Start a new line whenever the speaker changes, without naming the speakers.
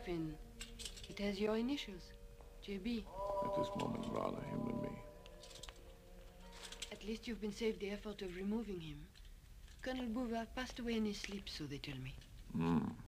coffin. It has your initials, JB.
At this moment, rather him than me.
At least you've been saved the effort of removing him. Colonel Bouvard passed away in his sleep, so they tell me.